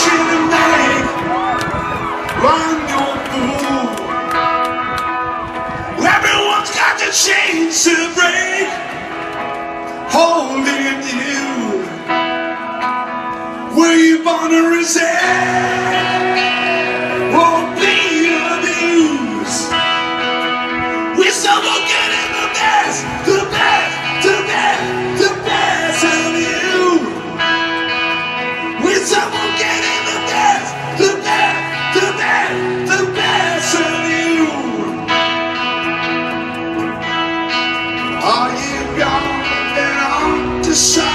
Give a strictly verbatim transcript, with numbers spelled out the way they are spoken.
decision to make. Run your fool. Everyone's got the chains to break, holding you. Were you born to resist? Won't be abused. We stumble getting the best, the best, the best, the best of you. We stumble getting the best, the best, the best, the best of you. Are you gone and on to side?